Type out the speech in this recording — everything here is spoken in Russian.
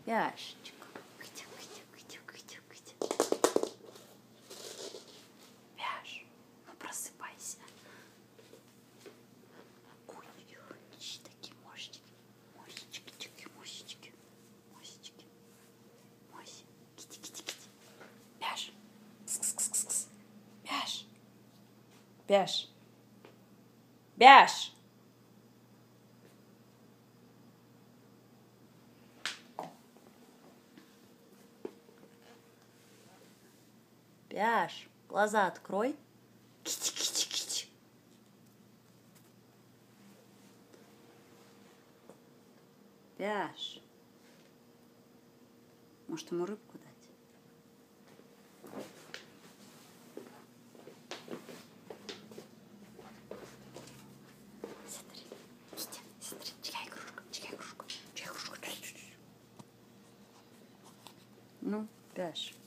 Пяшечка. Пяш, ну просыпайся. Ой, такие мошечки. Мосички, мосички. Мосички. Моси. Кити. Пяш. Кс-кс-кс-кс. Пяш. Пяш. Пяш. Пяш, глаза открой. Кити. Пяш. Может, ему рыбку дать? Смотри, Китя, смотри, чья игрушка. Ну, Пяш.